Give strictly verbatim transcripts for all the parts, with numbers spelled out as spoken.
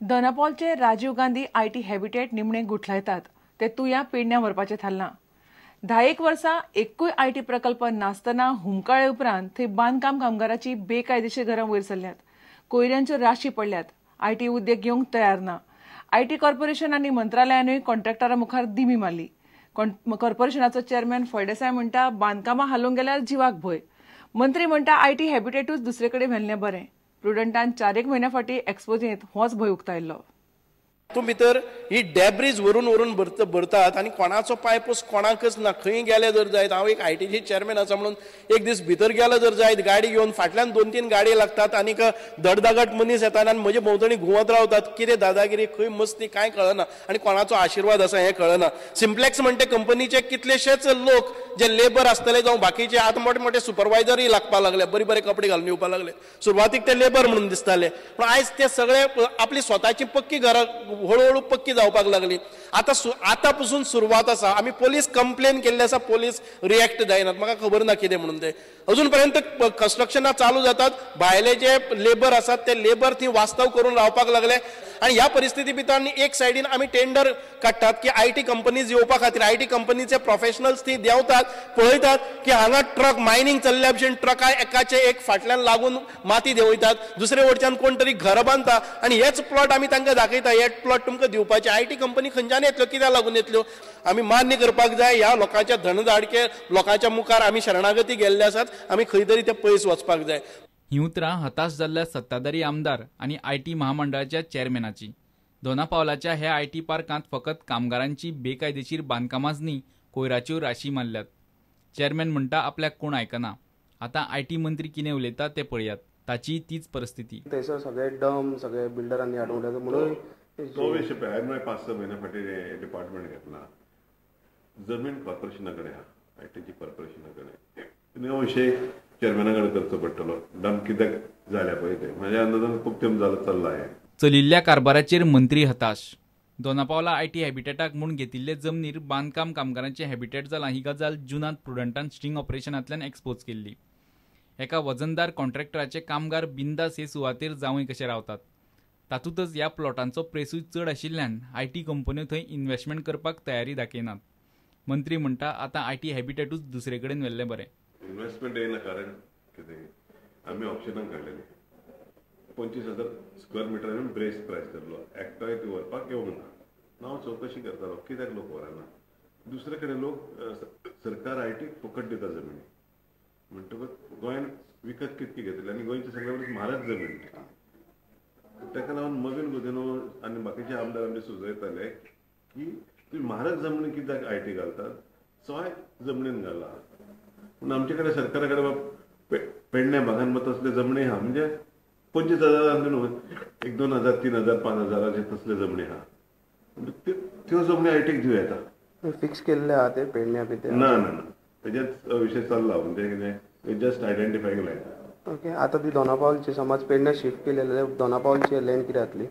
दोनापावलचे Rajiv Gandhi IT habitat निमणे गुठलायतात ते तुया पेडण्या व्हरपाचें थारलां. धा एक वर्सां एकूय आयटी प्रकल्प नासतना हुमकाळे उपरांत थंय बांदकाम कामगारांची बेकायदेशीर घरां वयर सरल्यात. कोयऱ्यांच्यो राशी पडल्यात. आयटी उद्योग घेवंक तयार ना. आयटी कॉर्पोरेशन आनी मंत्रालयानूय कॉन्ट्रॅक्टरा मुखार दिमी मारली. कॉर्पोरेशनाचो चेअरमॅन फळदेसाय म्हणटा बांदकामां हालूंक गेल्यार जिवाक भंय. मंत्री म्हणटा आयटी हॅबिटेटूच दुसरे कडेन व्हेल्लें बरें. प्रुडंटान चारेक म्हयन्या फाटीं एक्सपोजींत होच भंय उक्तायल्लो. तूं भितर ही डॅब्रीज व्हरून व्हरून भरत भरतात आनी कोणाचो पायपूस कोणाकच ना. खंय गेले जर जायत हांव एक आयटीची चेअरमॅन आसा म्हणून एक दीस भितर गेलो जर जायत गाडी घेवन फाटल्यान दोन तीन गाडी लागतात आनीक धडधाकट मनीस येतात आनी म्हजे भोंवतणी घुंवत रावतात. कितें दादागिरी खंय मस्ती कांय कळना आनी कोणाचो आशिर्वाद आसा हें कळना. सिम्प्लेक्स म्हणटे कंपनीचे कितलेशेच लोक जे लेबर आसतले जावं बाकीचे आतां मोठे मोठे सुपरवायझरय लागपाक लागले. बरे बरे कपडे घालून येवपाक लागले. सुरवातीक ते लेबर म्हणून दिसताले पूण आयज ते सगळे आपली स्वताची पक्की घरां हळूहळू पक्की जावपाक लागली. आता आता पासून सुरवात आसा. आमी पोलीस कंप्लेन केल्ली आसा. पोलीस रिएक्ट जायनात. म्हाका खबर ना कितें म्हणून ते अजून पर्यंत कन्स्ट्रक्शनां चालू जातात. भायले जे लेबर आसात ते लेबर थंय वास्तव करून रावपाक लागले आनी ह्या परिस्थिती भितर एक सायडीन आमी टेंडर काडटात की आयटी कंपनीज येवपा खातीर. आयटी कंपनीचे प्रोफेशनल्स थंय देंवतात पळयतात की हांगा ट्रक मायनिंग चल्ल्या भशेन ट्रका एकाचे एक फाटल्यान लागून माती देंवयतात. दुसरे वटच्यान कोण तरी घर बांदता आनी हेच प्लॉट आमी तांकां दाखयता. हे प्लॉट तुमकां दिवपाचे. आयटी कंपनी खंयच्यान येतल्यो कित्याक लागून येतल्यो. आमी मान्य करपाक जाय ह्या लोकांच्या धनदाडके लोकांच्या मुखार आमी शरणागती गेल्ले आसात. आमी खंय तरी ते पयस वचपाक जाय. ही उतरां हताश जाल्ल्या सत्ताधारी आमदार आनी आयटी महामंडळाच्या चेअरमॅनाची. दोनापावलाच्या ह्या आयटी पार्कांत फकत कामगारांची बेकायदेशीर बांदकामांच न्ही कोयराच्यो राशी मारल्यात. चेअरमॅन म्हणटा आपल्याक कोण आयकना. आता आयटी मंत्री कितें उलयता ते पळयात. ताची तीच परिस्थिती. थंयसर सगळे डम सगळे बिल्डरांनी हाडूंक लागले म्हणून तो विषय हांवें पांच स म्हयन्या फाटीं डिपार्टमेंट घेतला. जमीन कॉर्पोरेशना कडेन आहा. आयटीची कॉर्पोरेशना कडेन हो विशय चेअरमॅना कडेन करचो पडटलो. डम कित्याक जाल्या पळय ते म्हाज्या अंदाजान खूब तेंप जालो चल्ला हें. चलिल्ल्या कारभाराचेर मंत्री हताश. दोनापावला आयटी हॅबिटेटाक म्हूण घेतिल्ले जमनीर बांदकाम कामगारांचे हॅबिटेट जालां ही गजाल जुनांत प्रुडंटान स्ट्रिंग ऑपरेशनांतल्यान एक्सपोज केल्ली. एका वजनदार कॉन्ट्रॅक्टराचे कामगार बिंदास हे सुवातेर जावंय कशे रावतात. तातूंतच ह्या प्लॉटांचो प्रेसूय चड आशिल्ल्यान आयटी कंपन्यो थंय इन्व्हेस्टमेंट करपाक तयारी दाखयनात. मंत्री म्हणटा आतां आयटी हॅबिटेटूच दुसरे कडेन व्हेल्लें बरें. इन्व्हेस्टमेंट येना कारण कितें आमी ऑप्शनाक काडलेले पंचवीस हजार स्क्वेअर मिटर आमी ब्रेस प्रायस धरलो. एकटाय ती व्हरपाक येवंक ना. हांव चवकशी करतालो कित्याक लोक व्हरना. दुसरे कडेन लोक सरकार आयटी फुकट दिता जमीन म्हणटकच गोंयान विकत कितकी घेतली आनी गोंयची सगळ्या परस म्हारग जमीन. ताका लागून मगन गुदिनो आनी बाकीचे आमदार आमचे सुचयताले की तुम्ही म्हारग जमनी कित्याक आयटी घालतात. सोय जमनीन घाला. पूण आमचे कडेन सरकारा कडेन पेडण्या भागांत मत तसले जमनी आहा म्हणजे पंचवीस हजार न्हू एक दोन हजार तीन हजार पांच हजाराचे तसले जमनी आहा. त्यो जमनी आयटीक दिव येता. फिक्स केल्ले आहा ते पेडण्या भितर ना ना ना तेजेच विशय चल्ला. म्हणजे कितें जस्ट आयडेंटिफाय केलाय. ओके आता ती दोनापावलची समज पेडण्या शिफ्ट केली जाल्यार दोनापावलची लँड कितें जातली.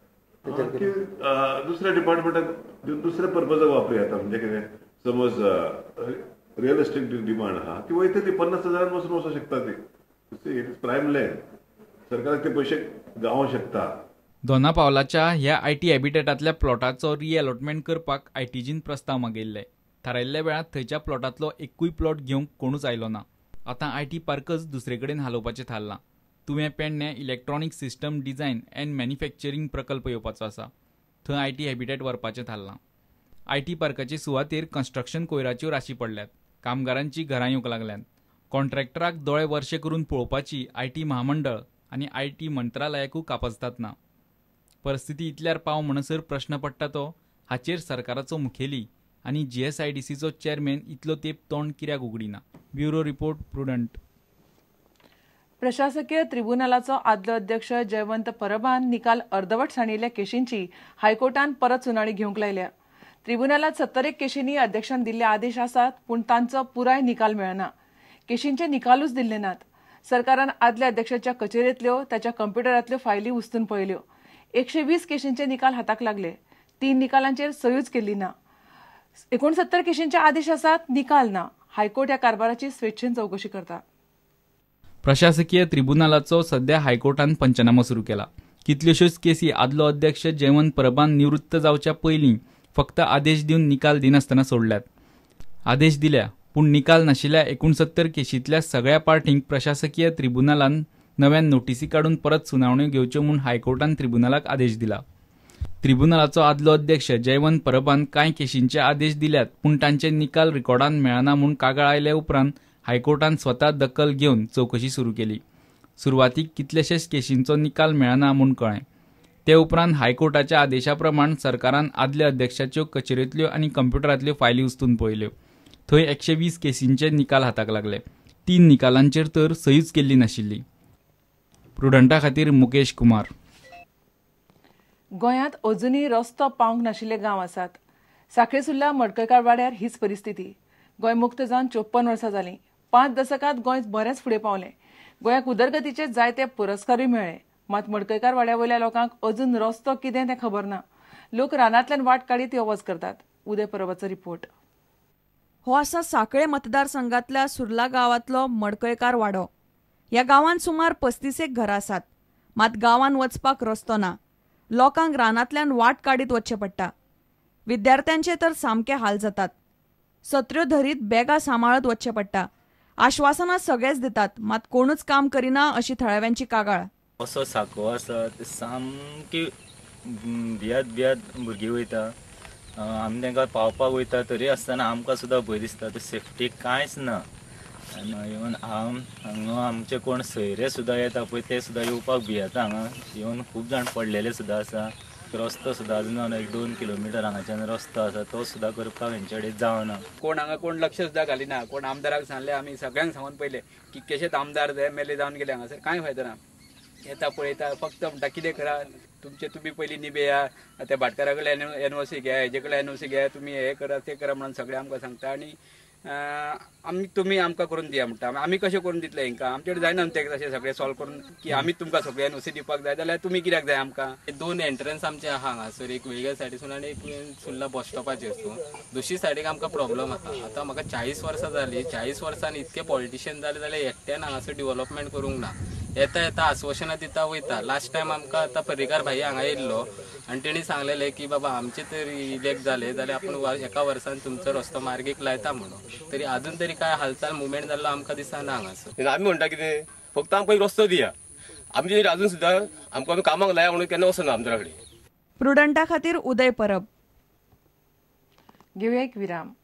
दुसऱ्या डिपार्टमेंटाक दुसऱ्या पर्पजाक वापरूं येता. म्हणजे कितें समज रियल एस्टेट डिमांड आहा ती वयता ती पन्नास हजारान पासून वचूंक शकता. ती इट इज प्रायम लँड. सरकाराक ते पयशे गावोंक शकता. दोनापावलाच्या ह्या आयटी हॅबिटेटांतल्या प्लॉटाचो रिअलॉटमेंट करपाक आयटीजीन प्रस्ताव मागिल्ले. थारायल्ल्या वेळार थंयच्या प्लॉटांतलो एकूय प्लॉट घेवंक कोणूच आयलो ना. आतां आयटी पार्कच दुसरे कडेन हालोवपाचें थारलां. तुवें Pernem electronic system design and manufacturing प्रकल्प येवपाचो आसा. थंय आयटी हॅबिटेट व्हरपाचें थारलां. आयटी पार्काचे सुवातेर कन्स्ट्रक्शन कोयराच्यो राशी पडल्यात. कामगारांची घरां येवंक लागल्यात. कॉन्ट्रॅक्टराक दोळे वर्शे करून पळोवपाची आयटी महामंडळ आनी आयटी मंत्रालयाकूय कापाजतात ना. परिस्थिती इतल्यार पाव म्हणसर प्रश्न पडटा तो हाचेर सरकाराचो मुखेली आनी जीएसआयडीसीचो चेअरमॅन इतलो तेंप तोंड कित्याक उगडिना. Bureau report prudent. प्रशासकीय ट्रिब्युनलाचो आदलो अध्यक्ष जयवंत परबान निकाल अर्दवट साणिल्ल्या केशींची हायकोर्टान परत सुनावणी घेवंक लायल्या. ट्रिब्युनलांत सत्तर एक केशींनी अध्यक्षान दिल्ले आदेश आसात पूण तांचो पुराय निकाल मेळना. केशींचे निकालूच दिल्ले नात. सरकारान आदल्या अध्यक्षाच्या कचेरेंतल्यो ताच्या कंप्युटरांतल्यो फायली उस्तून पळयल्यो. एकशे वीस केशींचे निकाल हाताक लागले. तीन निकालांचेर सयूच केल्ली ना. एकोणसत्तर केशींचे आदेश आसात, निकाल ना. हायकोर्ट ह्या कारभाराची स्वेच्छेन चौकशी करता. प्रशासकीय ट्रिब्युनलाचो सध्या हायकोर्टान पंचनामो सुरू केला. कितल्योश्योच केसी आदलो अध्यक्ष जयवंत परबान निवृत्त जावच्या पयलीं फक्त आदेश दिवन निकाल दिनासतना सोडल्यात. आदेश दिल्या पूण निकाल नाशिल्ल्या एकुणसत्तर केशींतल्या सगळ्या पार्टींक प्रशासकीय ट्रिब्युनलान नव्यान नोटीसी काडून परत सुनावण्यो घेवच्यो म्हूण हायकोर्टान ट्रिब्युनलाक आदेश दिला. ट्रिब्युनलाचो आदलो अध्यक्ष जयवंत परबान कांय केशींचे आदेश दिल्यात पूण तांचे निकाल रिकॉर्डान मेळना म्हूण कागाळ आयले उपरांत हायकोर्टान स्वता दखल घेवन चवकशी सुरू केली. सुरवातीक कितलेशेच केशींचो निकाल मेळना म्हूण कळ्ळें. ते उपरांत हायकोर्टाच्या आदेशा प्रमाण सरकारान आदल्या अध्यक्षाच्यो कचेरेंतल्यो आनी कंप्युटरांतल्यो फायली उस्तून पळयल्यो. थंय एकशे वीस केसींचे निकाल हाताक लागले. तीन निकालांचेर तर सहीच केल्ली नाशिल्ली. प्रुडंटा खातीर मुकेश कुमार. गोंयांत अजुनूय रस्तो पावंक नाशिल्ले गांव आसात. सांखळेसुर्ला मडकयकार वाड्यार हीच परिस्थिती. गोंय मुक्त जावन चोप्पन वर्सां जालीं. पांच दशकांत गोंय बरेंच फुडें पावलें. गोंयाक उदरगतीचे जायते पुरस्कारूय मेळ्ळे. मात मडकयकार वाड्या वयल्या लोकांक अजून रस्तो कितें तें खबर ना. लोक रानांतल्यान वाट काडीत यो वच करतात. उदय परबाचो रिपोर्ट. हो आसा सांखळे मतदारसंघांतल्या सुर्ला गांवांतलो मडकयकार वाडो. ह्या गांवांत सुमार पस्तीसेक घरां आसात. मात गांवांत वचपाक रस्तो ना. लोकांक रानांतल्यान वाट काडीत वचचें पडटा. विद्यार्थ्यांचे तर सामके हाल जातात. सत्र्यो धरीत बॅगां सांबाळत वचचें पडटा. आश्वासनां सगळेच दितात मात कोणूच काम करिना अशी थळाव्यांची कागाळ. असो साको आसा ते सामकी भियात भियात भुरगीं वयता. आमी तांकां पावपाक वयता तरी आसतना आमकां सुद्दां भंय दिसता. ते सेफ्टी कांयच ना. इवन हांगा आमचे कोण सयरे सुद्दां येता पळय ते सुद्दां येवपाक भियेता. हांगा इवन खूब जाण पडलेले सुद्दां आसा. रस्तो सुद्दां अजून एक दोन किलोमिटर हांगाच्यान रस्तो आसा तो सुद्दां करपाक हेंचे कडेन जावना. कोण हांगा कोण लक्ष सुद्दां घालिना. कोण आमदाराक सांगले आमी सगळ्यांक सांगून पयले की केशेच आमदार जाय एम एल ए जावन गेले हांगासर कांय फायदो ना. येता पळयता फक्त म्हणटा कितें करा तुमचे तुमी पयलीं निभेया. त्या भाटकारा कडल्यान एन ओ सी घ्या हेजे कडल्यान एन ओ सी घ्या तुमी हे करा ते करा म्हणून सगळे आमकां सांगता. आनी आमी तुमी आमकां करून दिया म्हणटा. आमी कशें करून दितले हांकां आमचे कडेन जायना ते तशें सगळें सॉल्व करून की आमी तुमकां सगळें एन ओ सी दिवपाक जाय जाल्यार तुमी कित्याक जाय आमकां. दोन एंट्रन्स आमचे आहा हांगासर एक वेगळ्या सायडीसून आनी एक सुर्ला बस स्टॉपाचेरसून. दुसरी सायडीक आमकां प्रॉब्लम आसा. आतां म्हाका चाळीस वर्सां जालीं. चाळीस वर्सान इतके पॉलिटिशियन जाले जाल्यार एकट्यान हांगासर डेव्हलपमेंट करूंक ना. येता येता आश्वासनां दिता वयता. लास्ट टायम आमकां आतां पर्रीकार भाई हांगा येयल्लो आनी तेणी सांगलेलें की बाबा आमचे तर इलेक्ट जाले जाल्यार आपूण एका वर्सान तुमचो रस्तो मार्गीक लायता म्हणून. तरी आजून तरी काय हालचाल मुवमेंट जाल्लो आमकां दिसना हांगासर. आमी म्हणटा कितें फक्त आमकां एक रस्तो दिया. आमी आजून सुद्दां आमकां आमी कामाक लाया म्हणून केन्ना वचना आमच्या कडेन. प्रुडंटा खातीर उदय परब. घेवया एक विराम.